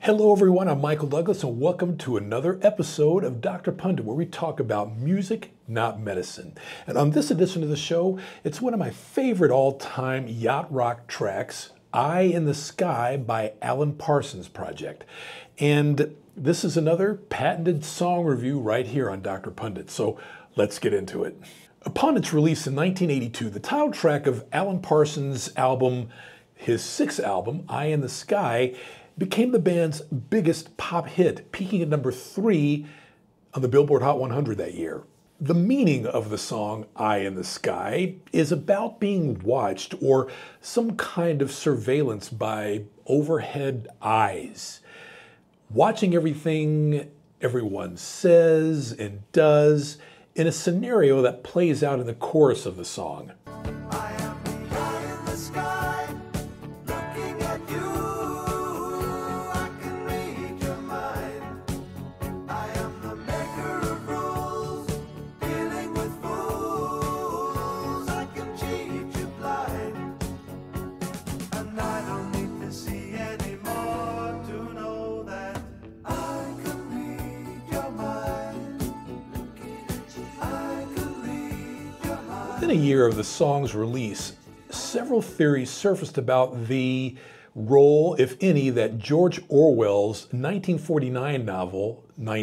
Hello everyone, I'm Michael Douglas and welcome to another episode of Dr. Pundit where we talk about music, not medicine. And on this edition of the show, it's one of my favorite all-time yacht rock tracks, Eye in the Sky by Alan Parsons Project. And this is another patented song review right here on Dr. Pundit, so let's get into it. Upon its release in 1982, the title track of Alan Parsons' album, his sixth album, Eye in the Sky, became the band's biggest pop hit, peaking at number 3 on the Billboard Hot 100 that year. The meaning of the song Eye in the Sky is about being watched or some kind of surveillance by overhead eyes, watching everything everyone says and does in a scenario that plays out in the chorus of the song. Within a year of the song's release, several theories surfaced about the role, if any, that George Orwell's 1949 novel,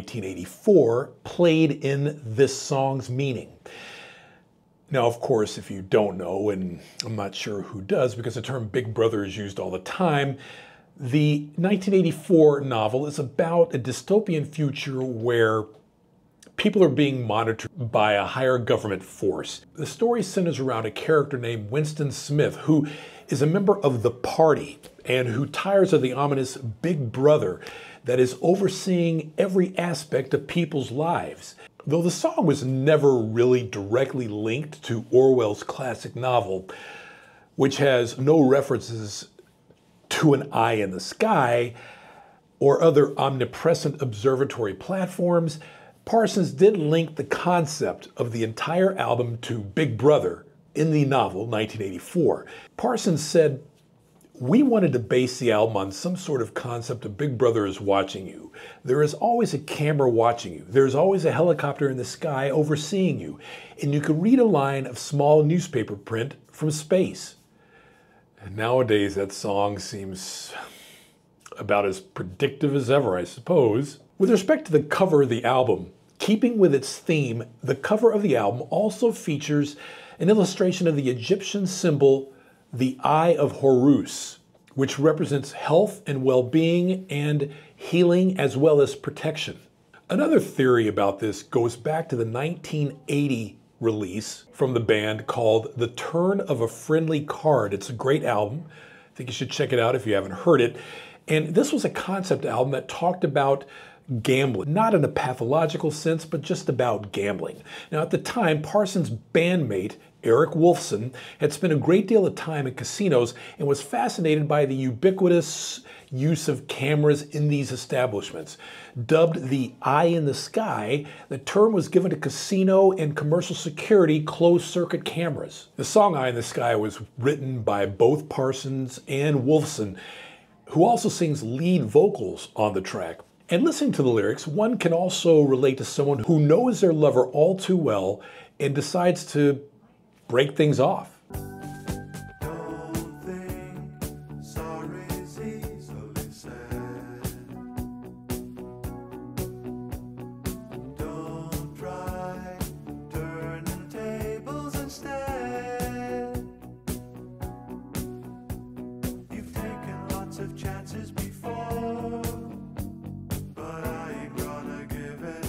1984, played in this song's meaning. Now, of course, if you don't know, and I'm not sure who does because the term Big Brother is used all the time, the 1984 novel is about a dystopian future where people are being monitored by a higher government force. The story centers around a character named Winston Smith, who is a member of the party and who tires of the ominous Big Brother that is overseeing every aspect of people's lives. Though the song was never really directly linked to Orwell's classic novel, which has no references to an eye in the sky or other omnipresent observatory platforms, Parsons did link the concept of the entire album to Big Brother in the novel 1984. Parsons said, "We wanted to base the album on some sort of concept of Big Brother is watching you. There is always a camera watching you. There's always a helicopter in the sky overseeing you. And you can read a line of small newspaper print from space." And nowadays that song seems about as predictive as ever, I suppose. With respect to the cover of the album, keeping with its theme, the cover of the album also features an illustration of the Egyptian symbol, the Eye of Horus, which represents health and well-being and healing as well as protection. Another theory about this goes back to the 1980 release from the band called The Turn of a Friendly Card. It's a great album. I think you should check it out if you haven't heard it. And this was a concept album that talked about gambling, not in a pathological sense, but just about gambling. Now, at the time, Parsons' bandmate, Eric Wolfson, had spent a great deal of time in casinos and was fascinated by the ubiquitous use of cameras in these establishments. Dubbed the Eye in the Sky, the term was given to casino and commercial security closed-circuit cameras. The song Eye in the Sky was written by both Parsons and Wolfson, who also sings lead vocals on the track. And listening to the lyrics, one can also relate to someone who knows their lover all too well and decides to break things off.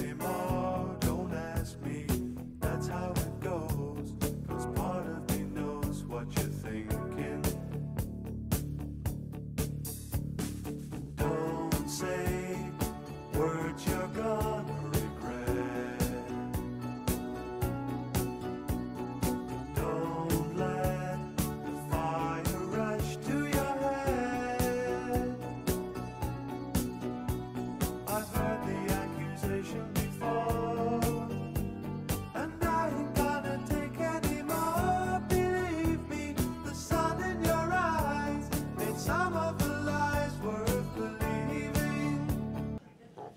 That's how it goes, 'cause part of me knows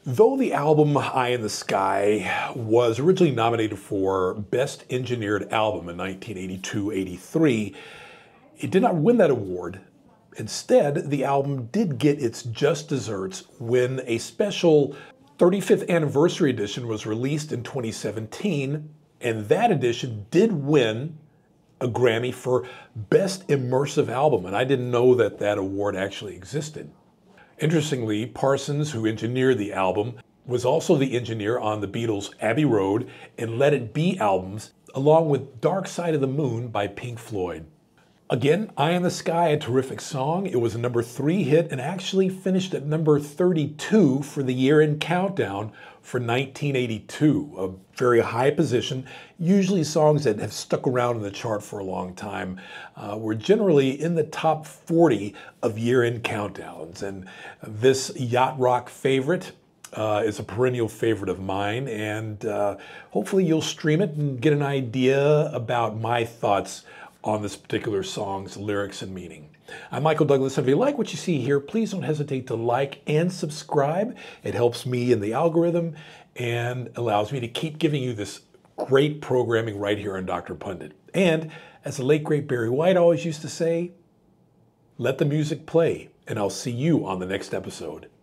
Though the album Eye in the Sky was originally nominated for Best Engineered Album in 1982-83, it did not win that award. Instead, the album did get its just desserts when a special 35th anniversary edition was released in 2017, and that edition did win a Grammy for Best Immersive Album, and I didn't know that that award actually existed. Interestingly, Parsons, who engineered the album, was also the engineer on the Beatles' Abbey Road and Let It Be albums, along with Dark Side of the Moon by Pink Floyd. Again, Eye in the Sky, a terrific song. It was a #3 hit and actually finished at number 32 for the year-end countdown for 1982, a very high position. Usually songs that have stuck around in the chart for a long time were generally in the top 40 of year-end countdowns. And this yacht rock favorite is a perennial favorite of mine, and hopefully you'll stream it and get an idea about my thoughts on this particular song's lyrics and meaning. I'm Michael Douglas, and if you like what you see here, please don't hesitate to like and subscribe. It helps me in the algorithm and allows me to keep giving you this great programming right here on Dr. Pundit. And as the late great Barry White always used to say, let the music play, and I'll see you on the next episode.